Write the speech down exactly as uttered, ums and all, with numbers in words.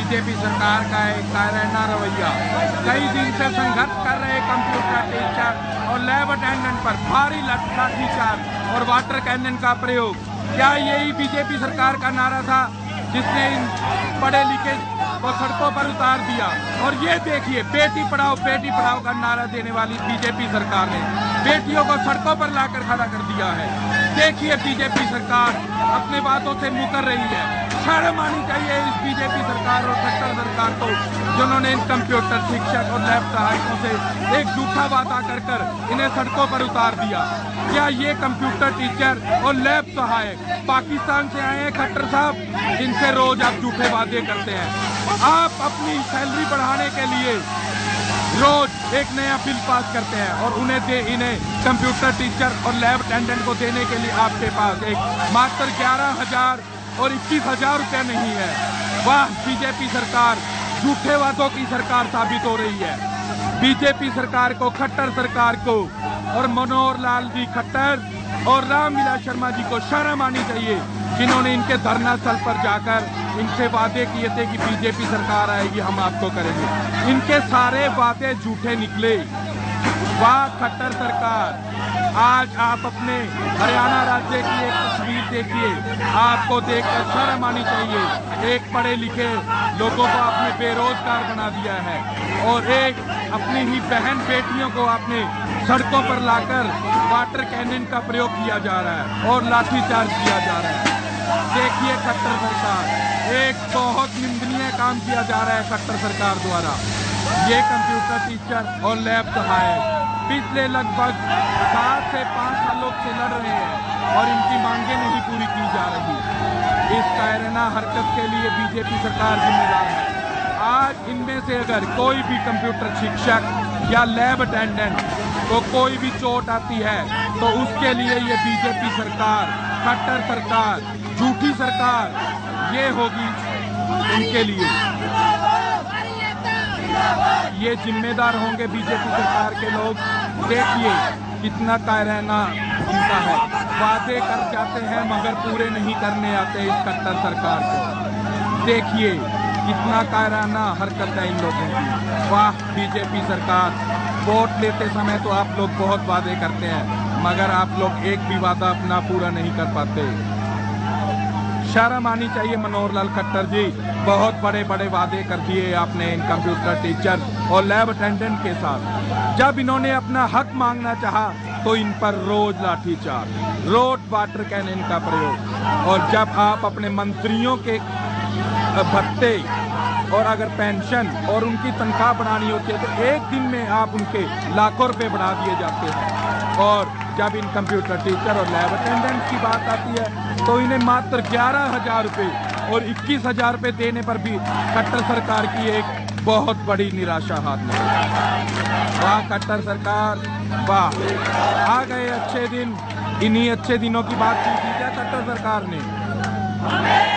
BJP सरकार का एक कायराना रवैया। कई दिन से संघर्ष कर रहे कंप्यूटर टीचर और लैब अटेंडेंट पर भारी लाठीचार्ज और वाटर कैनन का प्रयोग। क्या यही बीजेपी सरकार का नारा था जिसने इन पढ़े लिखे को सड़कों पर उतार दिया? और ये देखिए, बेटी पढ़ाओ बेटी पढ़ाओ का नारा देने वाली बीजेपी सरकार ने बेटियों को सड़कों पर लाकर खड़ा कर दिया है। देखिए, बीजेपी सरकार अपने बातों से मुकर रही है। शर्म आनी चाहिए इस बीजेपी सरकार और खट्टर सरकार को, जिन्होंने इन कंप्यूटर शिक्षक और लैब सहायकों से एक झूठा वादा कर कर इन्हें सड़कों पर उतार दिया। क्या ये कंप्यूटर टीचर और लैब सहायक पाकिस्तान से आए हैं खट्टर साहब, जिनसे रोज आप झूठे वादे करते हैं? आप अपनी सैलरी बढ़ाने के लिए रोज एक नया बिल पास करते हैं और उन्हें दे इन्हें कंप्यूटर टीचर और लैब अटेंडेंट को देने के लिए आपके पास एक मात्र ग्यारह हजार और इक्कीस हजार रुपये नहीं है। वाह, बीजेपी सरकार झूठे वादों की सरकार साबित हो रही है। बीजेपी सरकार को, खट्टर सरकार को और मनोहर लाल जी खट्टर और रामविलास शर्मा जी को शर्म आनी चाहिए, जिन्होंने इनके धरना स्थल पर जाकर इनसे वादे किए थे कि बीजेपी सरकार आएगी, हम आपको करेंगे। इनके सारे वादे झूठे निकले। वाह खट्टर सरकार, आज आप अपने हरियाणा राज्य की एक तस्वीर देखिए, आपको देखकर शर्म आनी चाहिए। एक पढ़े लिखे लोगों को आपने बेरोजगार बना दिया है और एक अपनी ही बहन बेटियों को आपने सड़कों पर लाकर वाटर कैनन का प्रयोग किया जा रहा है और लाठीचार्ज किया जा रहा है। देखिए खट्टर सरकार, एक बहुत निंदनीय काम किया जा रहा है खट्टर सरकार द्वारा। ये कंप्यूटर टीचर और लैब सहायक पिछले लगभग सात से पाँच सालों से लड़ रहे हैं और इनकी मांगें नहीं पूरी की जा रही। इस कायराना हरकत के लिए बीजेपी सरकार जिम्मेदार है। आज इनमें से अगर कोई भी कंप्यूटर शिक्षक या लैब अटेंडेंट को कोई भी चोट आती है तो उसके लिए ये बीजेपी सरकार, खट्टर सरकार, झूठी सरकार ये होगी इनके लिए। ये जिम्मेदार होंगे बीजेपी सरकार के लोग। देखिए कितना कायराना इनका है, वादे कर जाते हैं मगर पूरे नहीं करने आते इस खट्टर सरकार को। देखिए कितना कायराना हरकत है इन लोगों की। वाह बीजेपी सरकार, वोट लेते समय तो आप लोग बहुत वादे करते हैं मगर आप लोग एक भी वादा अपना पूरा नहीं कर पाते। शर्म आनी चाहिए मनोहर लाल खट्टर जी, बहुत बड़े बड़े वादे कर दिए आपने इन कंप्यूटर टीचर और लैब अटेंडेंट के साथ। जब इन्होंने अपना हक मांगना चाहा तो इन पर रोज लाठीचार्ज, रोज वाटर कैनन का प्रयोग। और जब आप अपने मंत्रियों के भत्ते और अगर पेंशन और उनकी तनख्वाह बढ़ानी होती है तो एक दिन में आप उनके लाखों रुपए बढ़ा दिए जाते हैं। और जब इन कंप्यूटर टीचर और लैब अटेंडेंट की बात आती है तो इन्हें मात्र ग्यारह हजार रुपये और इक्कीस हजार रुपये देने पर भी खट्टर सरकार की एक बहुत बड़ी निराशा हाथ में। वाह खट्टर सरकार, वाह, आ गए अच्छे दिन। इन्हीं अच्छे दिनों की बात की थी क्या खट्टर सरकार ने?